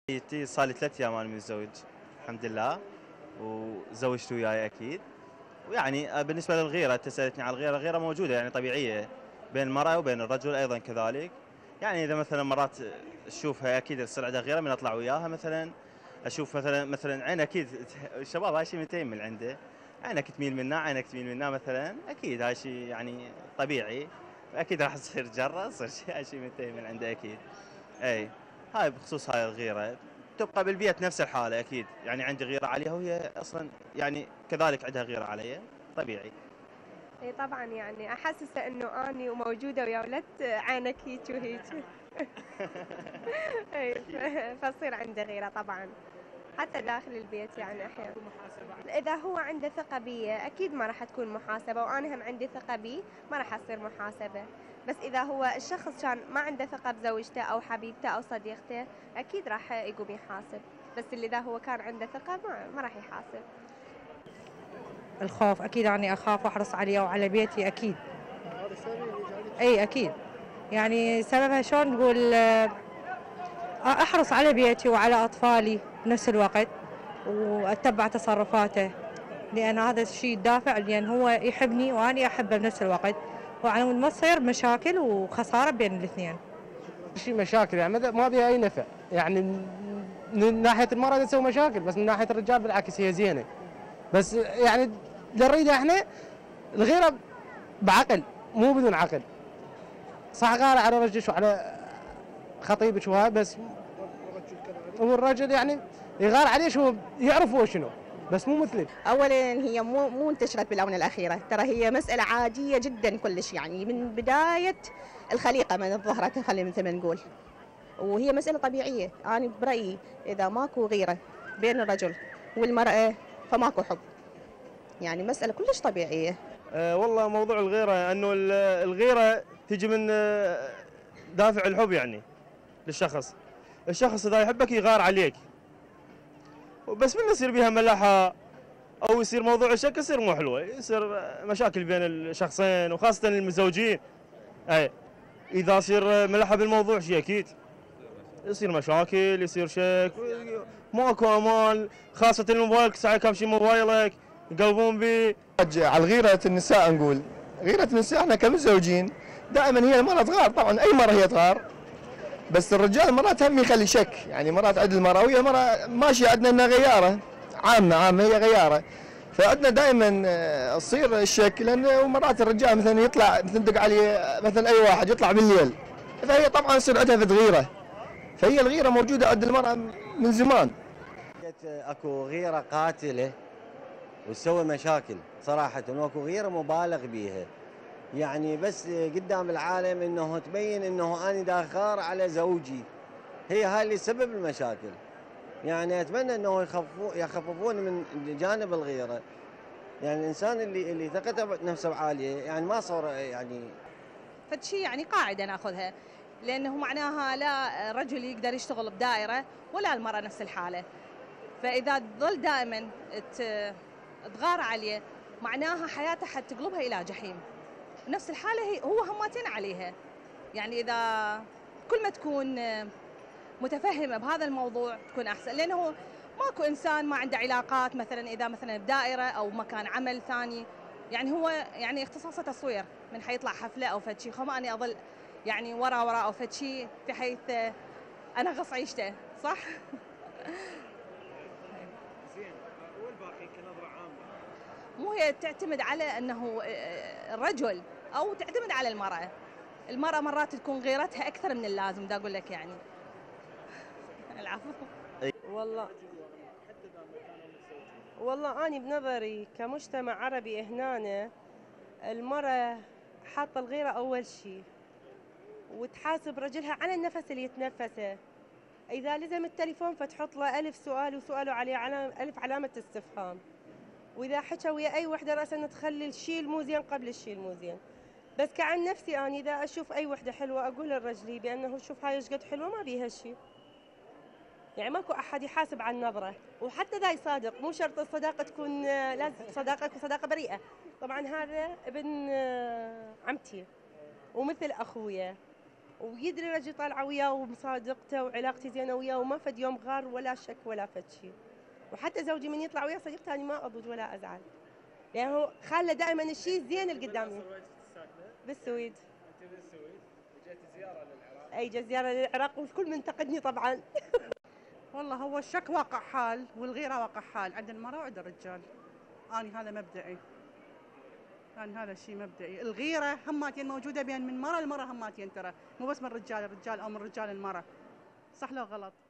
صار لي 3 ايام انا متزوج الحمد لله، وزوجت وياي اكيد. ويعني بالنسبه للغيره، انت سالتني على الغيره، الغيره موجوده يعني طبيعيه بين المراه وبين الرجل ايضا كذلك. يعني اذا مثلا مرات تشوفها اكيد يصير عندها غيره من اطلع وياها مثلا. اشوف مثلا عين اكيد الشباب هاي شيء متين من عنده، عينك تميل منها عينك تميل منها مثلا، اكيد هاي شيء يعني طبيعي. اكيد راح تصير جره، يصير شيء هاي شيء متين من عنده اكيد. اي، هاي بخصوص هاي الغيره. تبقى بالبيت نفس الحاله اكيد، يعني عندي غيره عليها وهي اصلا يعني كذلك عندها غيره علي، طبيعي. اي طبعا، يعني احسسه انه اني وموجوده ويا ولد عينك هيك وهيك. اي فتصير عنده غيره طبعا، حتى داخل البيت يعني احيانا. اذا هو عنده ثقه بي اكيد ما راح تكون محاسبه، وانا هم عندي ثقه بي ما راح تصير محاسبه. بس اذا هو الشخص كان ما عنده ثقه بزوجته او حبيبته او صديقته اكيد راح يقوم يحاسب. بس اللي اذا هو كان عنده ثقه ما راح يحاسب. الخوف أكيد، أني أخاف وأحرص عليه وعلى بيتي أكيد. أي أكيد، يعني سببها شلون نقول، أحرص على بيتي وعلى أطفالي بنفس الوقت، وأتبع تصرفاته، لأن هذا الشيء دافع، لأن هو يحبني وأنا أحبه بنفس الوقت، وعلى مود ما تصير مشاكل وخسارة بين الاثنين. شيء مشاكل يعني ما بها أي نفع، يعني من ناحية المرأة تسوي مشاكل، بس من ناحية الرجال بالعكس هي زينة. بس يعني اللي نريده احنا الغيرة بعقل مو بدون عقل. صح غار على رجلك وعلى خطيبك وهاي، بس هو الرجل يعني يغار عليه شو يعرف هو شنو، بس مو مثلك. اولا هي مو انتشرت بالاونه الاخيره، ترى هي مساله عاديه جدا كلش، يعني من بدايه الخليقه من ظهرت، خلينا مثل ما نقول. وهي مساله طبيعيه، انا برايي اذا ماكو غيره بين الرجل والمراه فماكو حب، يعني مساله كلش طبيعيه. والله موضوع الغيره انه الغيره تجي من دافع الحب يعني للشخص. الشخص اذا يحبك يغار عليك، بس من يصير بها ملاحه او يصير موضوع الشك يصير مو حلوه، يصير مشاكل بين الشخصين وخاصه المتزوجين. اي، اذا يصير ملاحه بالموضوع شيء اكيد يصير مشاكل، يصير شك، ماكو امان، خاصه الموبايل ساعه كم شيء موبايلك يقلبون به. على غيرة النساء نقول، غيرة النساء احنا كمتزوجين دائما هي المرأة تغار، طبعا اي مرأة هي تغار، بس الرجال مرات هم يخلي شك، يعني مرات عند المرأة وهي المرأة ماشية عندنا انها غيارة عامة هي غيارة، فعندنا دائما تصير الشك، لان مرات الرجال مثلا يطلع مثلا دق عليه مثلا اي واحد يطلع بالليل، فهي طبعا يصير عندها في غيرة، فهي الغيرة موجودة عند المرأة من زمان. اكو غيرة قاتلة وتسوي مشاكل صراحة، واكو غيرة مبالغ بيها، يعني بس قدام العالم انه تبين انه انا داخار على زوجي، هي هاي اللي سبب المشاكل. يعني اتمنى انه يخففون من جانب الغيرة، يعني الانسان اللي ثقته بنفسه عالية يعني ما صار يعني فشي يعني قاعدة ناخذها، لانه معناها لا الرجل يقدر يشتغل بدائرة ولا المرأة نفس الحالة، فاذا تظل دائما تغار عليه معناها حياته حتقلبها الى جحيم. نفس الحالة هو هماتين عليها، يعني إذا كل ما تكون متفهمة بهذا الموضوع تكون أحسن، لأنه ماكو إنسان ما عنده علاقات مثلا إذا مثلا بدائرة أو مكان عمل ثاني، يعني هو يعني اختصاصه تصوير، من حيطلع حفلة أو فد خو ما أني أظل يعني ورا أو فد شيء في حيث أنا غص عيشته، صح؟ زين، والباقي كنظرة عامة مو هي تعتمد على أنه الرجل أو تعتمد على المرأة. المرأة مرات تكون غيرتها أكثر من اللازم، دا أقول لك يعني. العفو. والله أنا بنظري كمجتمع عربي هنا المرأة حاطة الغيرة أول شيء، وتحاسب رجلها على النفس اللي يتنفسه. إذا لزم التليفون فتحط له 1000 سؤال وسؤاله عليه 1000 علامة استفهام، وإذا حكى ويا أي وحدة رأسا تخلي الشيء المو زين قبل الشيء المو زين. بس كعن نفسي أنا إذا أشوف أي وحدة حلوة أقول لرجلي بأنه شوف هاي ايش قد حلوة ما بيها شيء، يعني ماكو أحد يحاسب على النظرة. وحتى ذا يصادق، مو شرط الصداقة تكون لازم صداقة بريئة. طبعا هذا ابن عمتي ومثل أخويا، ويدري رجل طالعه وياه ومصادقته وعلاقتي زينه وياه وما فد يوم غار ولا شك ولا فد شيء. وحتى زوجي من يطلع وياه صديقته انا ما اضج ولا ازعل، يعني هو خاله دائما الشيء الزين اللي قدامي. بالسويد. انت بالسويد؟ جيت زياره للعراق؟ اي جت زياره للعراق والكل منتقدني طبعا. والله هو الشك واقع حال والغيره واقع حال عند المراه وعند الرجال. أنا هذا مبدئي. أنا هذا الشيء مبدئي، الغيره هماتين موجوده بين من المراه للمراه هماتين، ترى مو بس من الرجال او من الرجال المراه. صح لو غلط؟